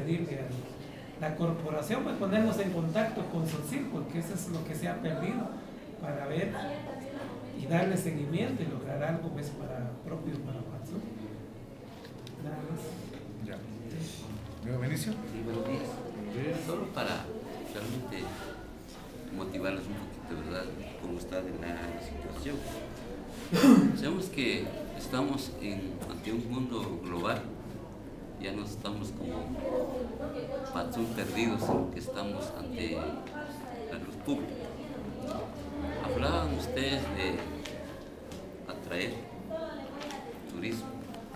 pedirle a la corporación, pues ponernos en contacto con SOCIR, porque eso es lo que se ha perdido, para ver y darle seguimiento y lograr algo pues propio para Patzum. Nada más. Ya. ¿Diego Benicio? Sí, buenos días. Solo para realmente motivarlos un poquito, ¿verdad?, cómo está de la situación. Sabemos que estamos ante un mundo global, ya no estamos como Patzum perdidos, sino que estamos ante la luz pública. Hablaban ustedes de atraer turismo.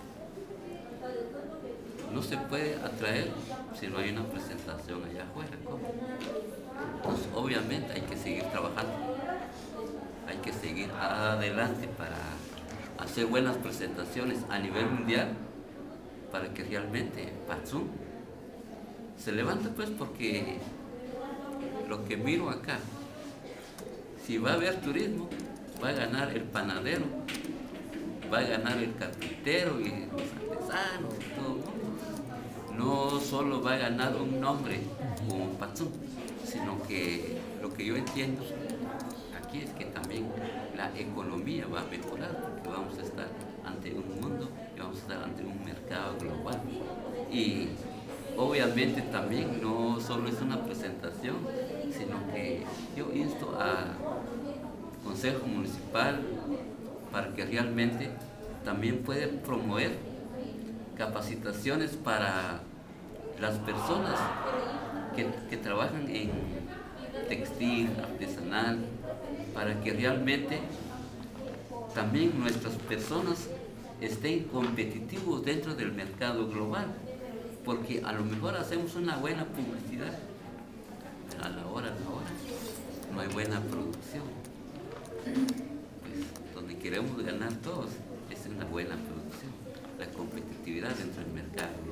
No se puede atraer si no hay una presentación allá afuera. ¿Cómo? Entonces, obviamente hay que seguir trabajando, hay que seguir adelante para hacer buenas presentaciones a nivel mundial, para que realmente Patzum se levante, pues, porque lo que miro acá, si va a haber turismo, va a ganar el panadero, va a ganar el carpintero y los artesanos y todo el mundo. No solo va a ganar un nombre como Patzum, sino que lo que yo entiendo aquí es que también la economía va a mejorar, porque vamos a estar ante un mundo y vamos a estar ante un mercado global. Y obviamente también no solo es una presentación, sino que yo insto al Consejo Municipal para que realmente también pueda promover capacitaciones para las personas que trabajan en textil, artesanal, para que realmente también nuestras personas estén competitivos dentro del mercado global, porque a lo mejor hacemos una buena publicidad, pero a la hora no hay buena producción. Pues donde queremos ganar todos es una buena producción, la competitividad dentro del mercado